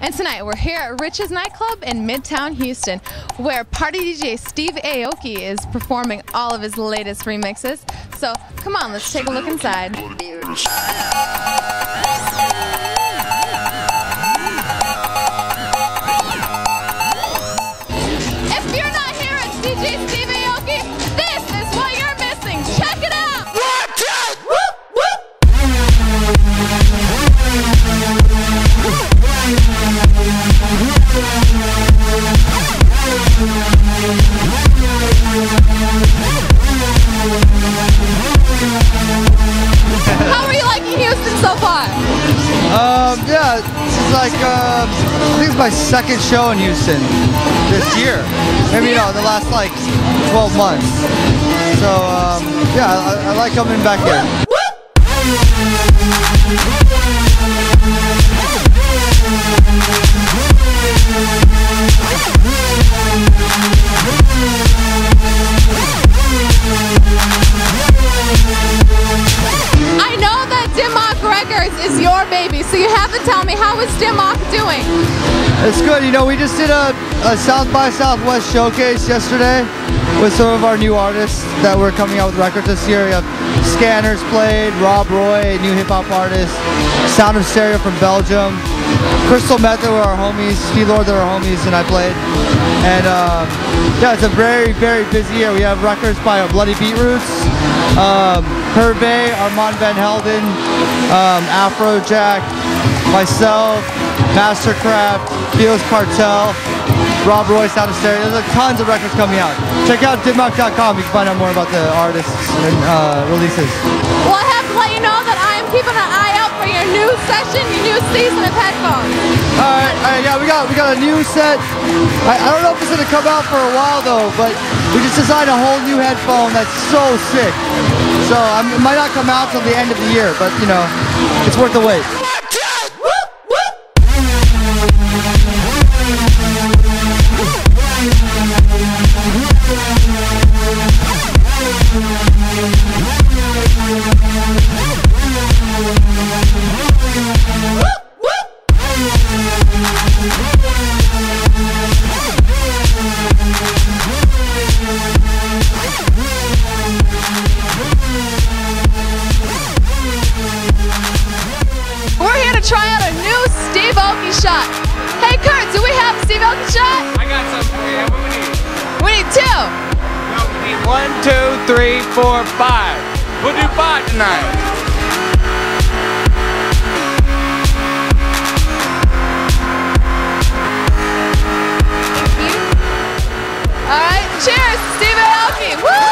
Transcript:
And tonight we're here at Rich's Nightclub in Midtown Houston, where party DJ Steve Aoki is performing all of his latest remixes. So come on, let's take a look inside. If you're not here at DJ Steve Aoki, this is what you're missing. Check it out! How are you liking Houston so far? Yeah, this is like, I think it's my second show in Houston this year. Maybe, you know, the last like 12 months. So, yeah, I like coming back here. I know that Dimmock Records is your baby, so you have to tell me, how is Dimmock doing? It's good. You know, we just did a South by Southwest showcase yesterday with some of our new artists that were coming out with records this year. We have Scanners played, Rob Roy, a new hip-hop artist, Sound of Stereo from Belgium, Crystal Method were our homies, Steve Lord were our homies, and I played. And yeah, it's a very, very busy year. We have records by Bloody Beetroots, Hervé, Armand Van Helden, Afrojack, myself, Mastercraft, Felix Cartel, Rob Roy, Sound of Stereo. There's tons of records coming out. Check out dimmock.com. You can find out more about the artists and releases. Well, I have to let you know that I am keeping an eye out for your new session, your new season of headphones. All right, yeah, we got a new set. I don't know if it's gonna come out for a while though, but we just designed a whole new headphone that's so sick. So it might not come out till the end of the year, but you know, it's worth the wait. We're here to try out a new Steve Aoki shot. Hey Kurt, do we have a Steve Aoki shot? I got some for you. What we need? We need two. No, we need 1, 2, 3, 4, 5. We'll do 5 tonight. Thank you. All right, cheers, Steve Aoki. Woo!